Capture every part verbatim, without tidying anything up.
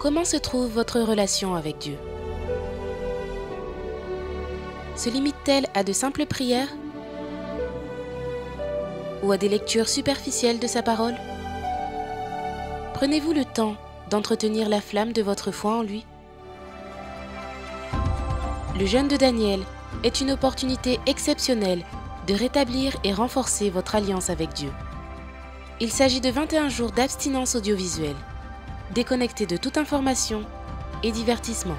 Comment se trouve votre relation avec Dieu? Se limite-t-elle à de simples prières? Ou à des lectures superficielles de sa parole? Prenez-vous le temps d'entretenir la flamme de votre foi en lui? Le jeûne de Daniel est une opportunité exceptionnelle de rétablir et renforcer votre alliance avec Dieu. Il s'agit de vingt et un jours d'abstinence audiovisuelle, déconnectés de toute information et divertissement.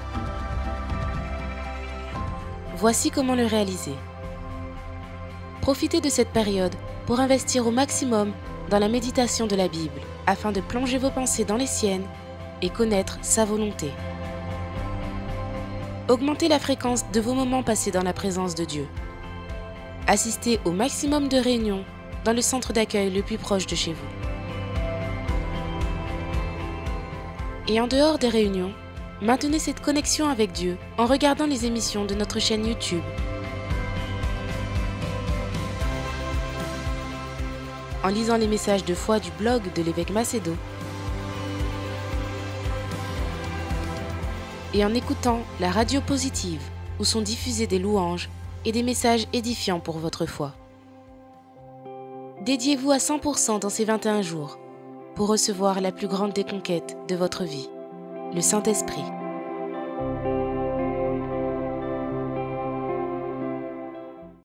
Voici comment le réaliser. Profitez de cette période pour investir au maximum dans la méditation de la Bible, afin de plonger vos pensées dans les siennes et connaître sa volonté. Augmentez la fréquence de vos moments passés dans la présence de Dieu. Assistez au maximum de réunions dans le centre d'accueil le plus proche de chez vous. Et en dehors des réunions, maintenez cette connexion avec Dieu en regardant les émissions de notre chaîne YouTube. En lisant les messages de foi du blog de l'évêque Macedo et en écoutant la radio positive où sont diffusés des louanges et des messages édifiants pour votre foi. Dédiez-vous à cent pour cent dans ces vingt et un jours pour recevoir la plus grande des conquêtes de votre vie, le Saint-Esprit.